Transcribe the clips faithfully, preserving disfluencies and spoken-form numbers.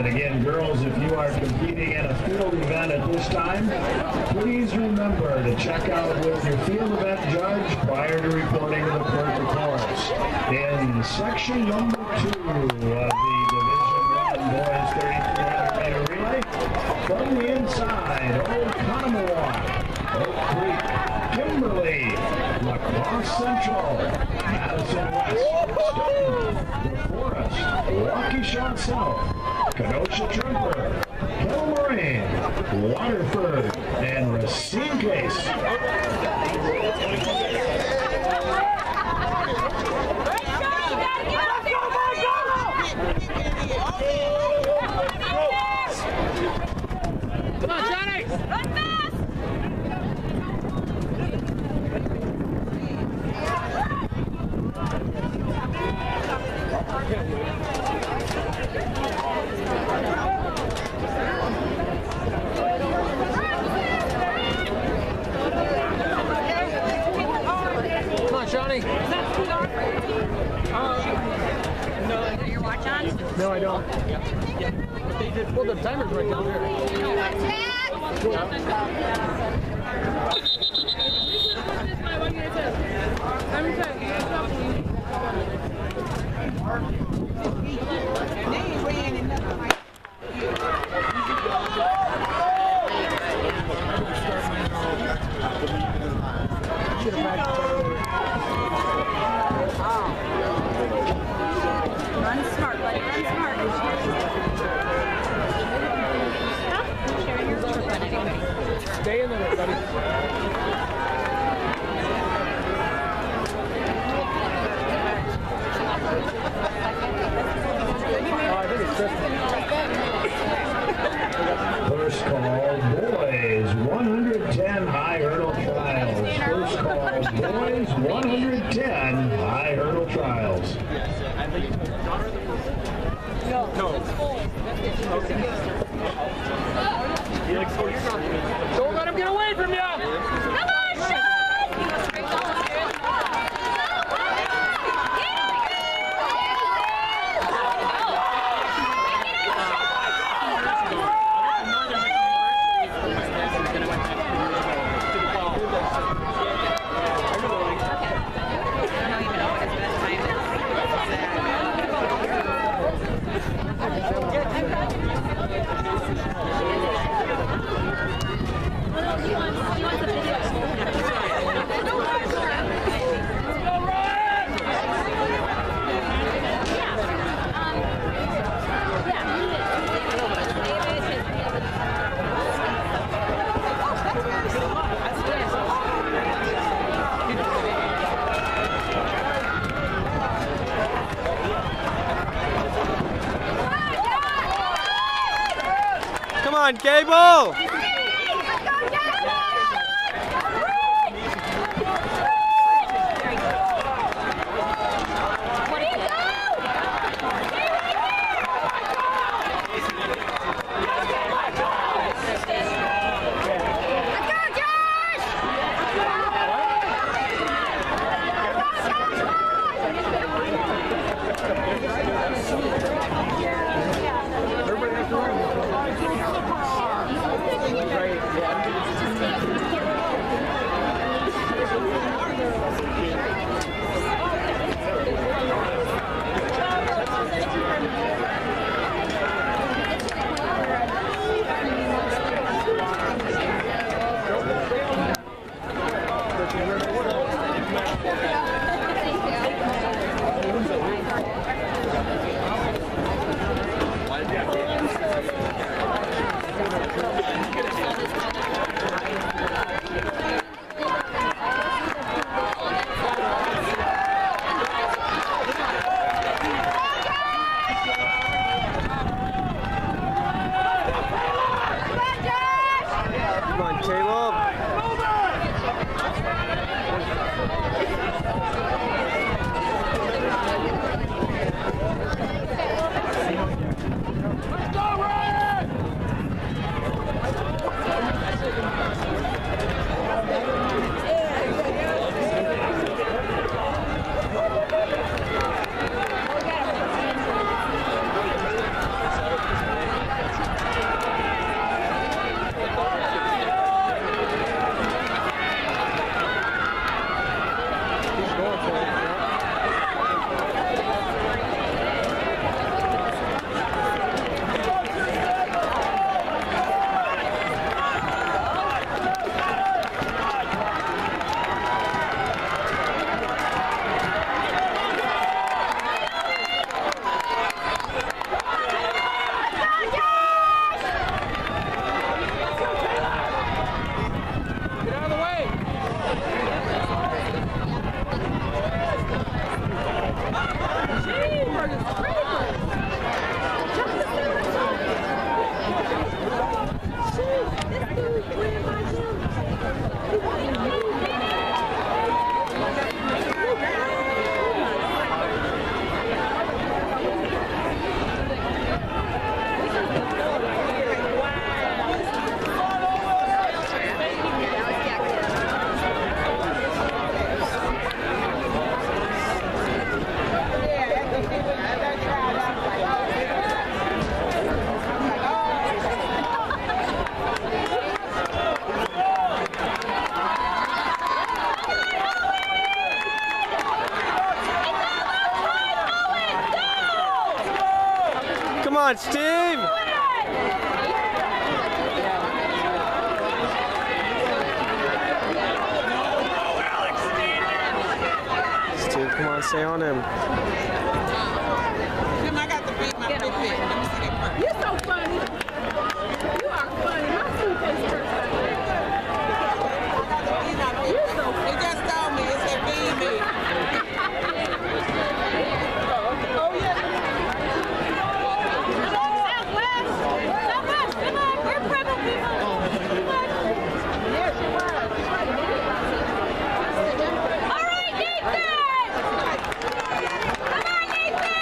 And again, girls, if you are competing in a field event at this time, please remember to check out with your field event judge prior to reporting to the clerk of course. In section number two of the Division One Boys thirty-three hundred meter relay, from the inside, Old Conomowoc, Oak Creek, Kimberly, La Crosse Central, Madison West, Stoughton, Forest, Waukesha South, Kenosha Tremper, Hill Moraine, Waterford, and Racine Case. Come on, Johnny! Run fast! Come on, Johnny! Is that uh, no, is that your watch on? No, I don't. They did pull the timers right down there. Run smart, buddy. Run smart. Stay in there, buddy. Oh, I think it's Tristan. First call, boys, one hundred ten high hurdle trials. First call, boys, one hundred ten high hurdle trials. No. No. Okay. Don't let him get away from you! Come on, Sean! Come on, Gable! on, Steve! Steve, come on, stay on him. Tim, I got to beat my Fitbit. Let me see that first. You're so funny. You are funny. My suitcase first. You're so funny. It just told me it said feed me. Oh yeah. Southwest. Southwest. Come on. We're prepping people. Yes, you were. All right, Nathan. Come on, Nathan.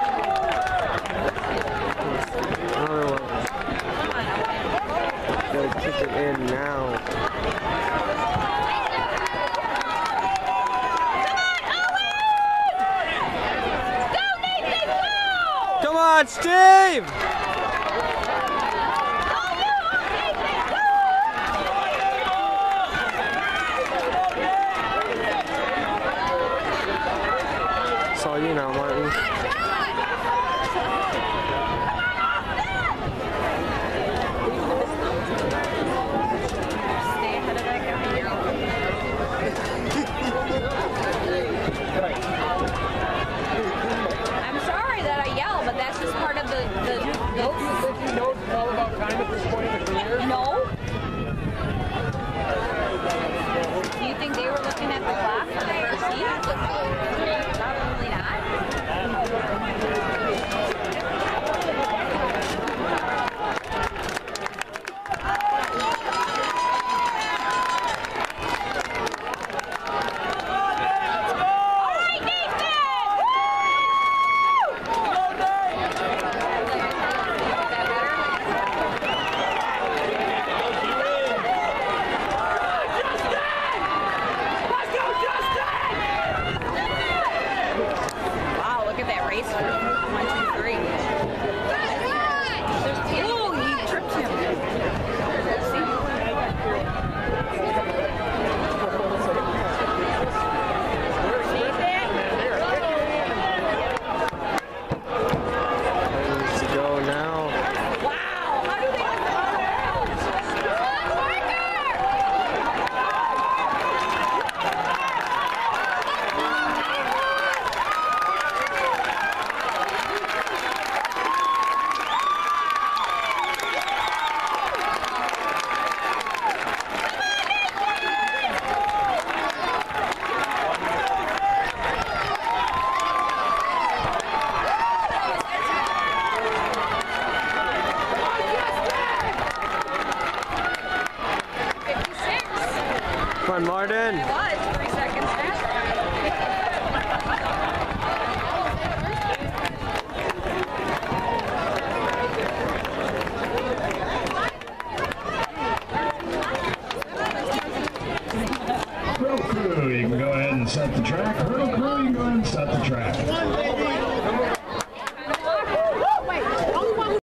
Another one. Gotta kick it in now. Come on, Steve! It's all you now, Martin. Stay ahead of that guy. I'm sorry that I yell, but that's just part of the the. the Don't you think he knows all about time at this point in the career? no. Do you think they were looking at the clock for the first seat? Probably not. All right, Nathan! Woo! Wow, look at that race. One, two, three. Ooh, you tripped him. Ready to go now. Wow, how do they fifty-six. Come on, Martin. Was three seconds faster. Road crew, you can go ahead and set the track. Road crew, you can go ahead and set the track.